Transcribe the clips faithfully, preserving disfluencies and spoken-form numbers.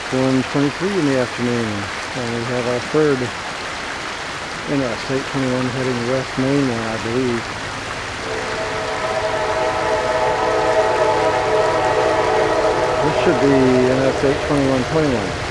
one twenty-three in the afternoon, and we have our third N S eight twenty-one heading west main one, I believe. This should be N S eight twenty-one twenty-one.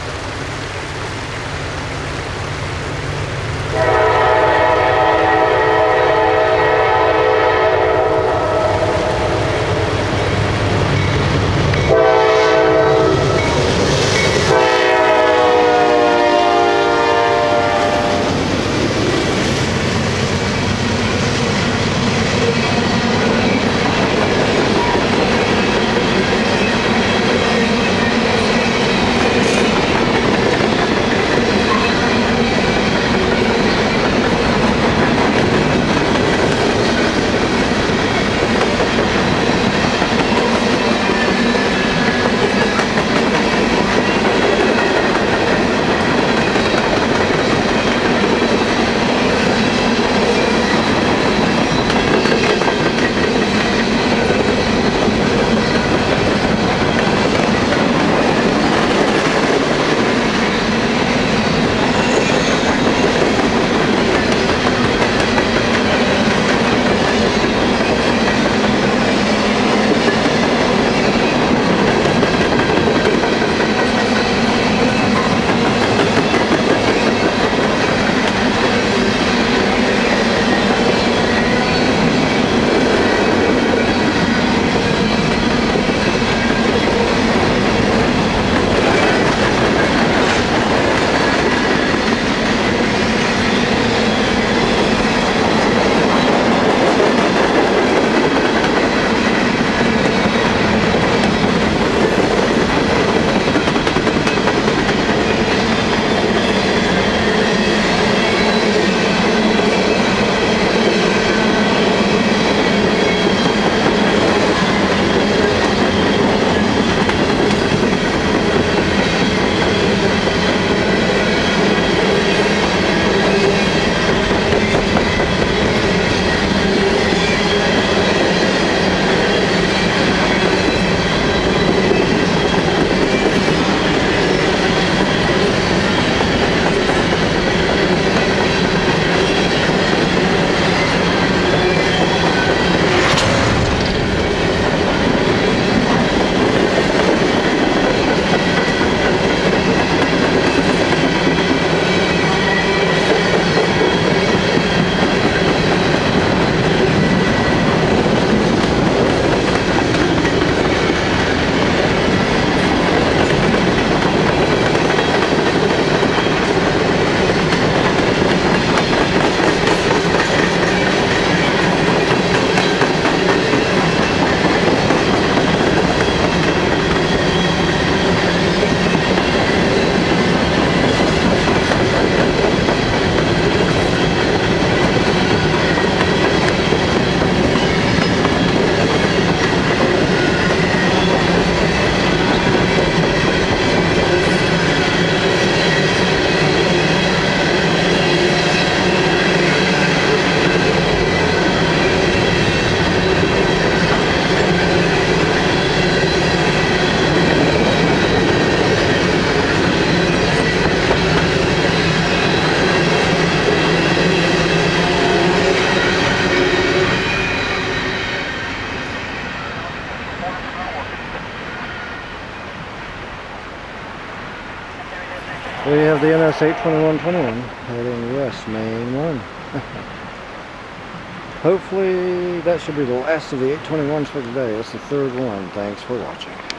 We have the N S eight twenty-one twenty-one heading west, main one. Hopefully that should be the last of the eight twenty-ones for today. It's the third one. Thanks for watching.